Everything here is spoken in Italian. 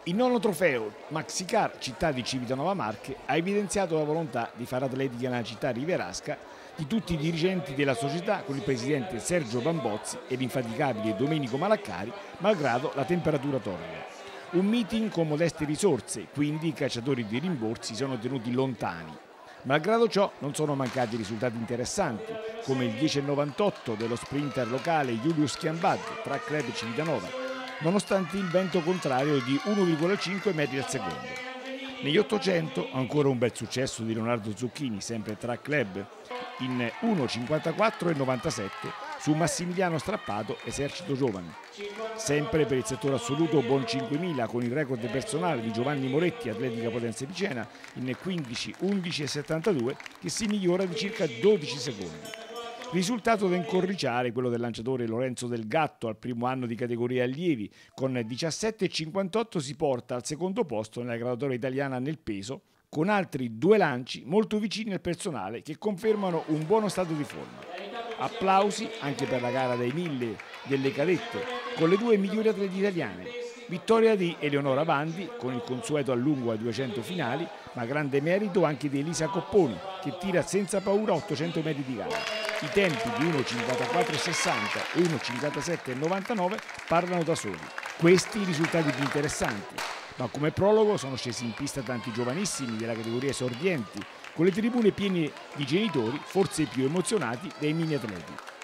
Il nono trofeo Maxicar Città di Civitanova Marche ha evidenziato la volontà di fare atletica nella città rivierasca di tutti i dirigenti della società con il presidente Sergio Bambozzi e l'infaticabile Domenico Malaccari, malgrado la temperatura torrida. Un meeting con modeste risorse, quindi i cacciatori di rimborsi sono tenuti lontani. Malgrado ciò non sono mancati risultati interessanti, come il 10,98 dello sprinter locale Julius Chiambad, Track Club Civitanova, nonostante il vento contrario di 1,5 metri al secondo. Negli 800 ancora un bel successo di Leonardo Zucchini, sempre Track Club, in 1,54,97 su Massimiliano Strappato, Esercito Giovani. Sempre per il settore assoluto buon 5.000 con il record personale di Giovanni Moretti, Atletica Potenza Picena, in 15,11,72 che si migliora di circa 12 secondi. Risultato da incorniciare quello del lanciatore Lorenzo Del Gatto al primo anno di categoria allievi, con 17,58 si porta al secondo posto nella graduatoria italiana nel peso, con altri due lanci molto vicini al personale che confermano un buono stato di forma. Applausi anche per la gara dei 1000 delle cadette, con le due migliori atleti italiane. Vittoria di Eleonora Bandi con il consueto allungo ai 200 finali, ma grande merito anche di Elisa Copponi che tira senza paura 800 metri di gara. I tempi di 1,54,60 e 1,57,99 parlano da soli. Questi i risultati più interessanti, ma come prologo sono scesi in pista tanti giovanissimi della categoria esordienti, con le tribune piene di genitori, forse più emozionati dei mini atleti.